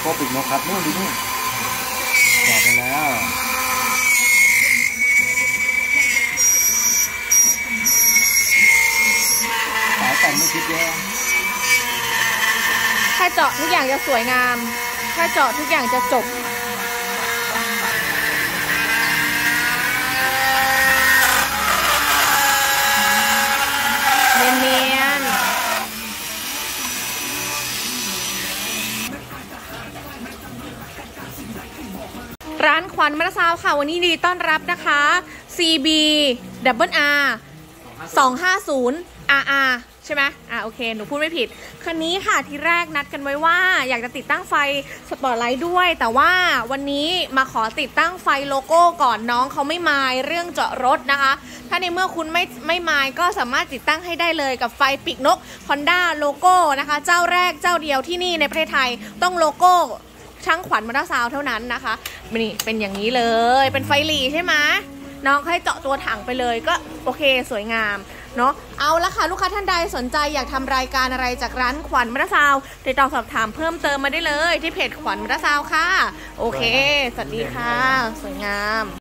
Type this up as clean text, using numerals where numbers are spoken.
ก้ปีกนกครับนู่นดูนู่นต่อไปแล้วสายแต่งไม่คิดเยอะถ้าเจาะทุกอย่างจะสวยงามถ้าเจาะทุกอย่างจะจบเนียนร้านขวัญมะซาวค่ะวันนี้ดีต้อนรับนะคะ CB Double R 250 RR ใช่ไหมโอเคหนูพูดไม่ผิดคันนี้ค่ะที่แรกนัดกันไว้ว่าอยากจะติดตั้งไฟสปอตไลท์ด้วยแต่ว่าวันนี้มาขอติดตั้งไฟโลโก้ก่อนน้องเขาไม่มายเรื่องเจาะรถนะคะถ้าในเมื่อคุณไม่มายก็สามารถติดตั้งให้ได้เลยกับไฟปีกนก Honda โลโก้นะคะเจ้าแรกเจ้าเดียวที่นี่ในประเทศไทยต้องโลโก้ช่างขวัญมอเตอร์ซาวเท่านั้นนะคะนี่เป็นอย่างนี้เลยเป็นไฟหลีใช่ไหมน้องให้เจาะตัวถังไปเลยก็โอเคสวยงามเนาะเอาละค่ะลูกค้าท่านใดสนใจอยากทำรายการอะไรจากร้านขวัญมอเตอร์ซาวติดต่อสอบถามเพิ่มเติมมาได้เลยที่เพจขวัญมอเตอร์ซาวค่ะโอเคสวัสดีค่ะสวยงาม